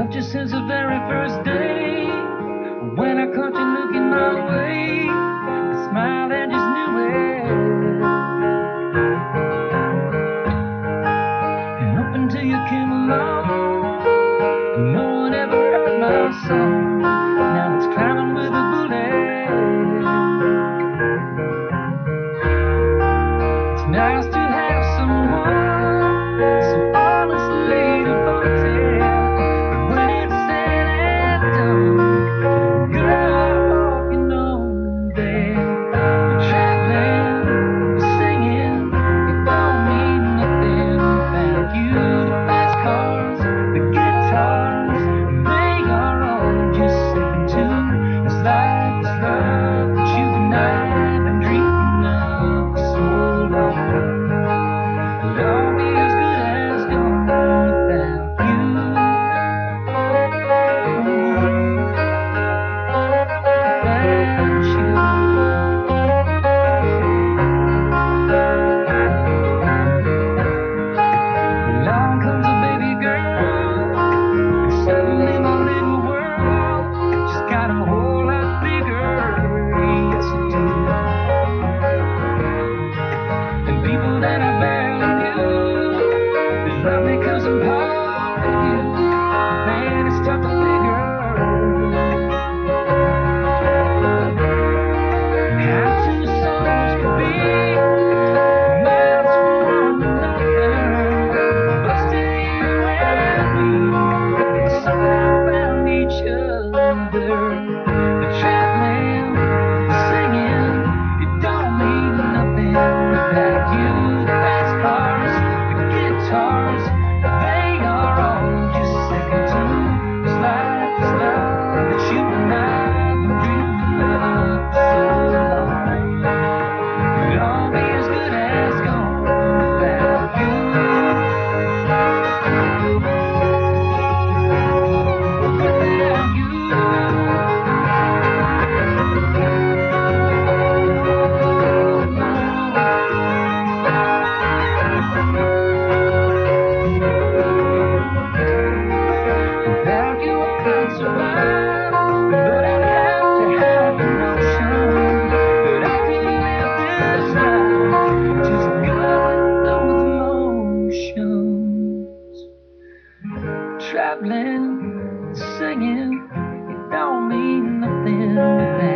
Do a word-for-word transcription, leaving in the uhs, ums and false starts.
Loved you since the very first day. When I caught you looking my way, I smiled and just knew it. And up until you came along, and no one ever heard my song. Now it's climbing with a bullet. It's nice to have someone so honestly devoted. When it's said and done, girl, I hope you know that the traveling, the singing, it don't mean nothing without you. The fast cars, the guitars, they are all just second to this life, this love that you and I have been dreaming of for so long. It'll all be as good as gone without you. Along comes a baby girl, and suddenly my little world just got a whole lot bigger. Yes, it did. And people that I barely knew, they love me 'cause I'm part of you. Man, it's tough to figure how two souls could be miles from one another, but still you and me somehow found each other. The traveling, the singing, it don't mean nothing without you. The fast cars, the guitars, they are all just second to this life, this love that you and I have been dreaming of for so long. It'll all be as good as gone without you. Without you. Without you I can't survive, but I'd have to have the notion that I could live this life just going through the motions. Traveling, singing, it don't mean nothing without